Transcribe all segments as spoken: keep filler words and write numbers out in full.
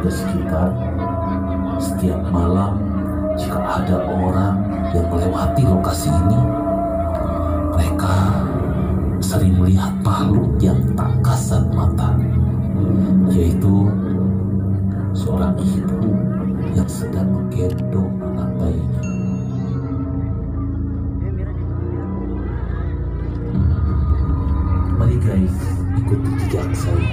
warga sekitar, setiap malam jika ada orang yang melewati lokasi ini, mereka sering melihat makhluk yang tak kasat mata, yaitu seorang ibu yang sedang menggendong anak bayinya. Mari guys, ikuti jejak saya.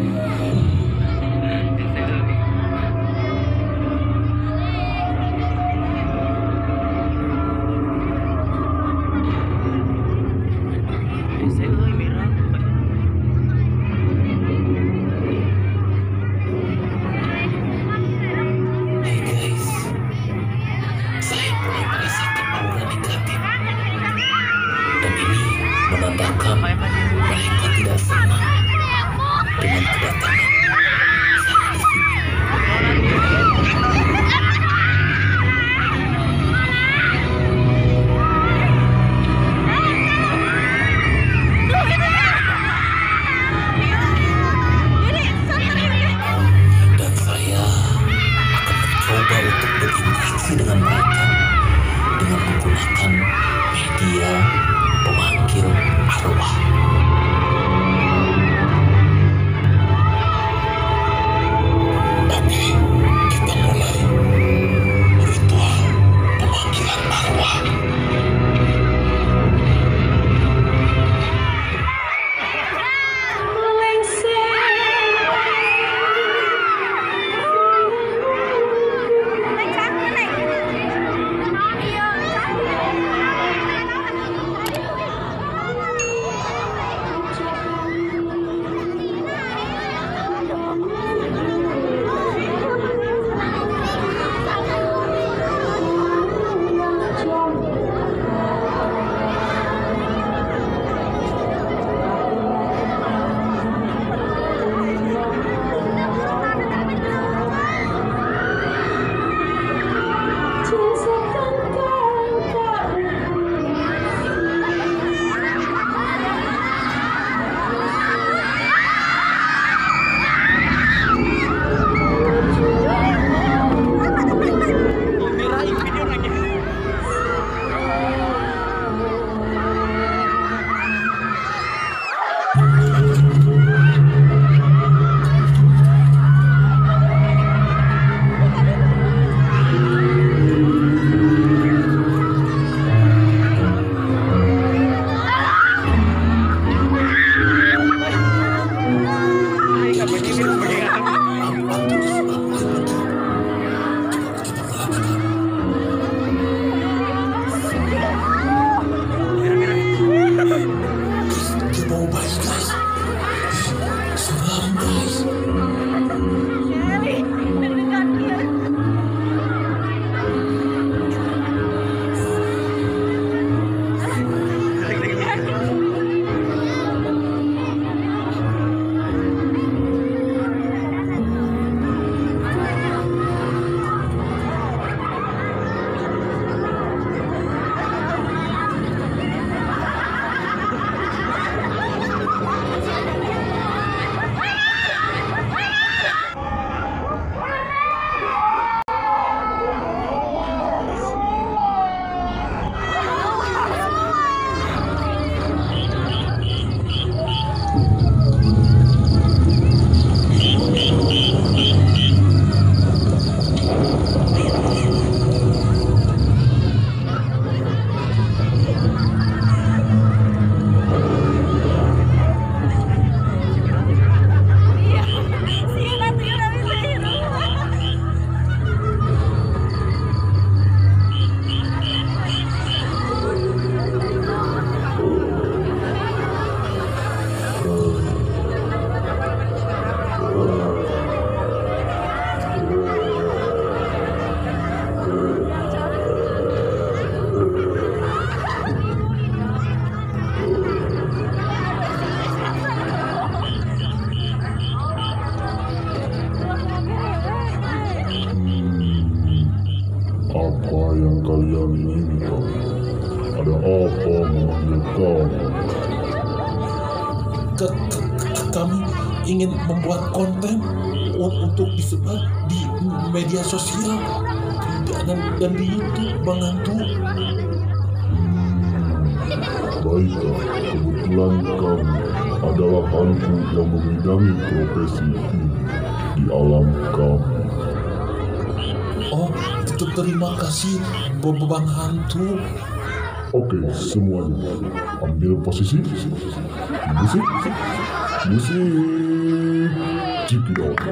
Menandakan mereka tidak senang dengan kedatangan saya di sini. Dan saya akan mencoba untuk berinteraksi dengan mereka dengan menggunakan media pemanggil arwah. Oke, kita mulai ritual pemanggilan arwah. kalian minta? Ada apa memanggil kamu? Ke, ke, ke kami ingin membuat konten untuk disebar di media sosial dan, dan di YouTube, Bang Hantu. Baiklah, kebetulan kamu adalah hantu yang memegangi profesi ini di alam kamu. Oh, ter- terima kasih, Bang Hantu. Oke, semuanya ambil posisi. Musik, musik, cekidot.